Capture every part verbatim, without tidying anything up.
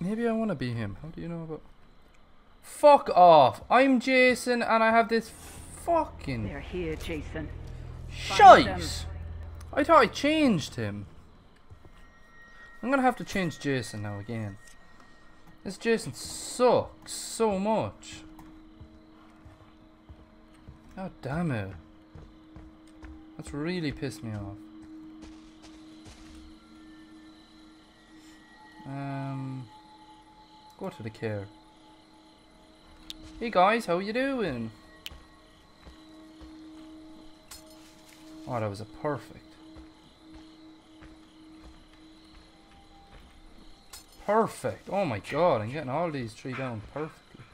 Maybe I want to be him. How do you know about... Fuck off! I'm Jason and I have this fucking... They're here, Jason. Shite! I thought I changed him. I'm gonna have to change Jason now again. This Jason sucks so much. God damn it. That's really pissed me off. Um, go to the care. Hey guys, how you doing? Oh, that was a perfect. Perfect. Oh my god, I'm getting all these three down perfectly.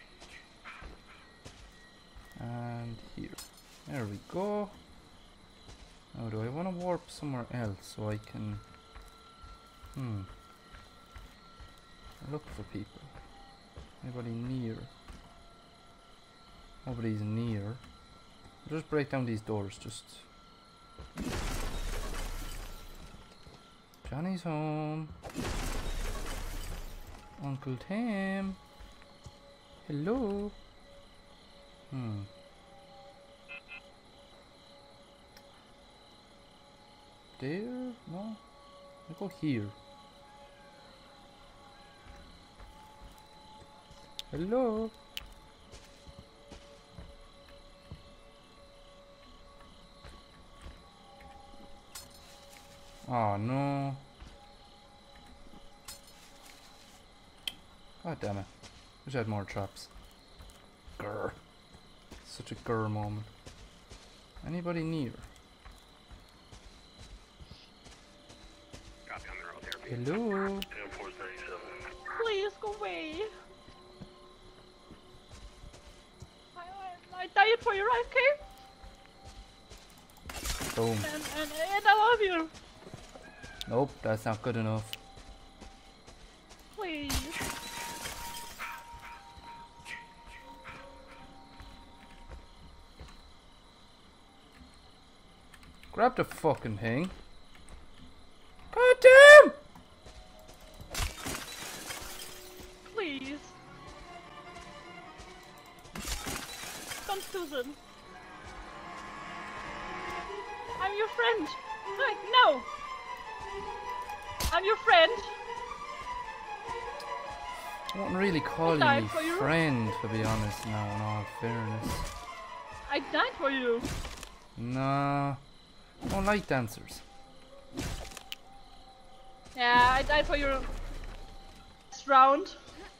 And here. There we go. Now do I want to warp somewhere else so I can... Hmm. Look for people. Anybody near? Nobody's near. I'll just break down these doors, just... Johnny's home. Uncle Tim. Hello. Hmm. There? No? I go here. Hello. Oh no. God damn it. Wish I had more traps. Grr. Such a grr moment. Anybody near? Hello? Please go away. I, I, I died for you, right, okay? Boom. And, and, and I love you. Nope, that's not good enough. Please. Grab the fucking thing. God damn! Please. Don't, Susan. I'm your friend. Like, no. I'm your friend. I wouldn't really call you died me for you. friend, to be honest now, in all fairness. I died for you. Nah. I don't like dancers. Yeah, I died for you. This round.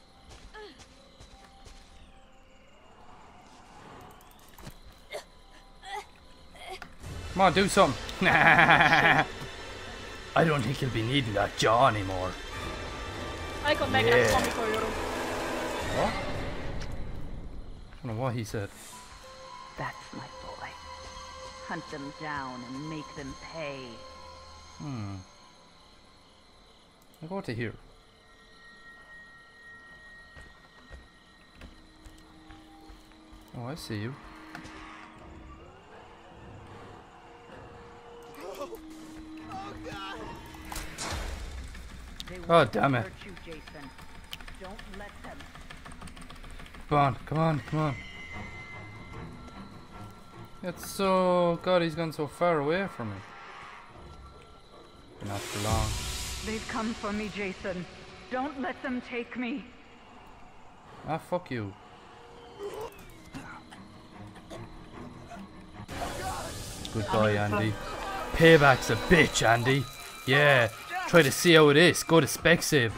Come on, do something. I don't think you'll be needing that jaw anymore. I come back Yeah. and I'm coming for you. What? I don't know what he said. That's my boy. Hunt them down and make them pay. Hmm. I'll go to here. Oh, I see you. Oh, damn it. You, Jason. Don't let them. Come on, come on, come on. It's so... God, he's gone so far away from me. Not for long. They've come for me, Jason. Don't let them take me. Ah, fuck you. Goodbye, Andy. Payback's a bitch, Andy. Yeah. Try to see how it is. Go to Specsavers.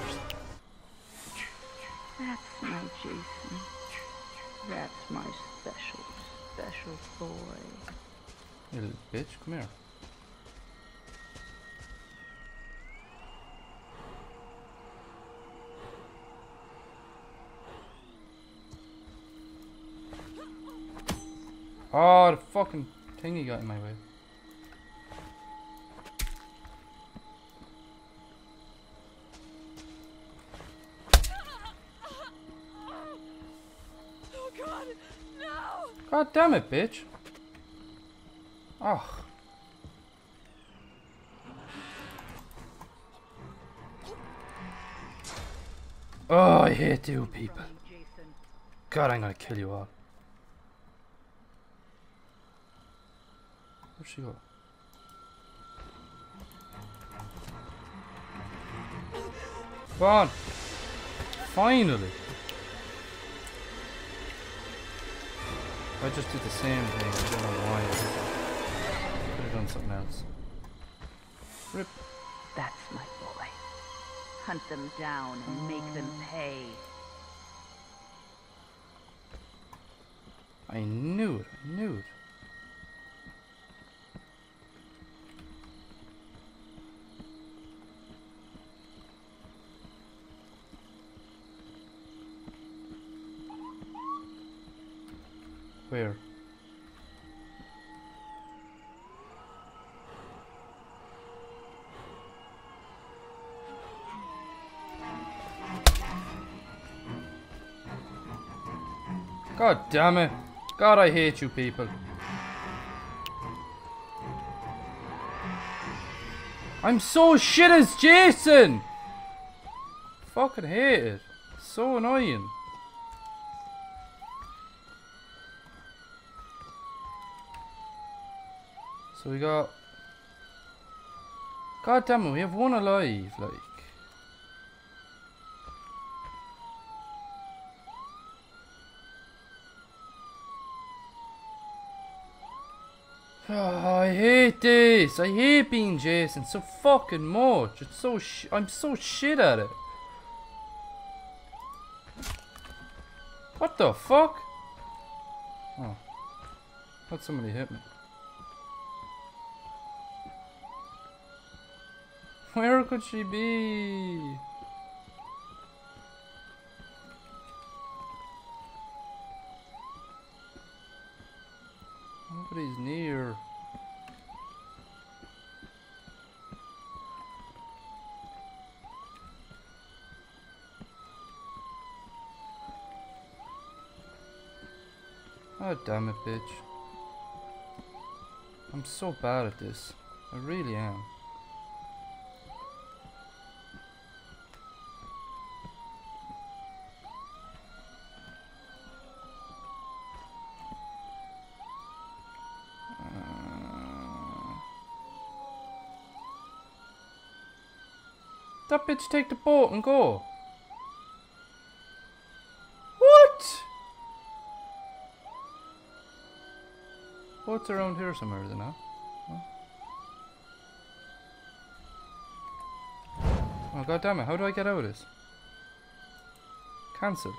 That's my Jason. That's my special, special boy. You little bitch, come here. Oh, the fucking thing he got in my way. Oh God, no! God damn it, bitch. Oh. Oh, I hate you people. Jason. God, I'm gonna kill you all. Where'd she go? Come on! Finally! I just did the same thing. I don't know why I did that. Could have done something else. Rip. That's my boy. Hunt them down and make them pay. I knew it. I knew it. Where? God damn it. God, I hate you people. I'm so shit as Jason! Fucking hate it. So annoying. So we got... God damn it, we have one alive, like... Oh, I hate this. I hate being Jason so fucking much. It's so sh I'm so shit at it. What the fuck? Oh. Thought somebody hit me. Where could she be? Nobody's near. Oh damn it, bitch. I'm so bad at this. I really am. That bitch take the boat and go. What? Boat's around here somewhere, is it not? Oh god damn it, how do I get out of this? Cancel.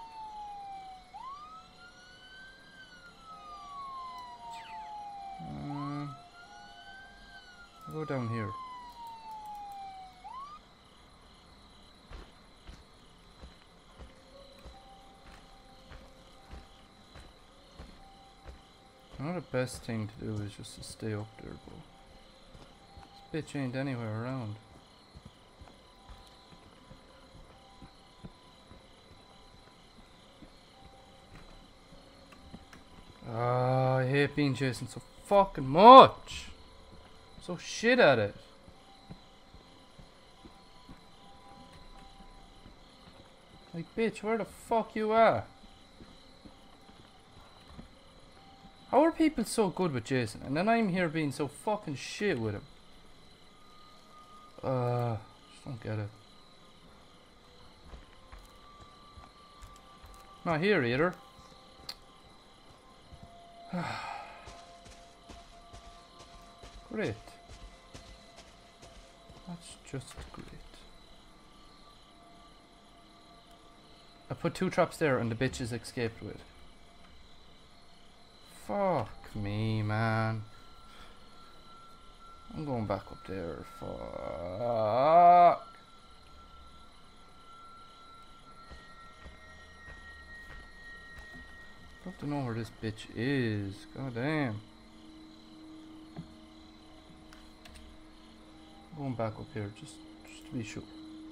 Um, I'll go down here. I know the best thing to do is just to stay up there, but this bitch ain't anywhere around. Ah, I hate being Jason so fucking much. I'm so shit at it. Like, bitch, where the fuck you at? How are people so good with Jason, and then I'm here being so fucking shit with him? Uh, just don't get it. Not here either. Great. That's just great. I put two traps there and the bitches escaped with. Fuck me, man. I'm going back up there. Fuck. I have to know where this bitch is. God damn. I'm going back up here just, just to be sure.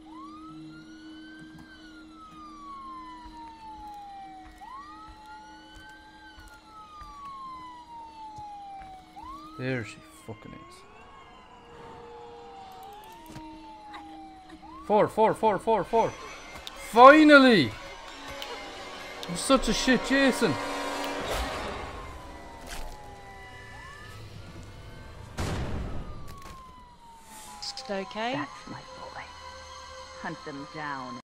There she fucking is. Four, four, four, four, four. Finally! I'm such a shit Jason. Okay. That's my boy. Hunt them down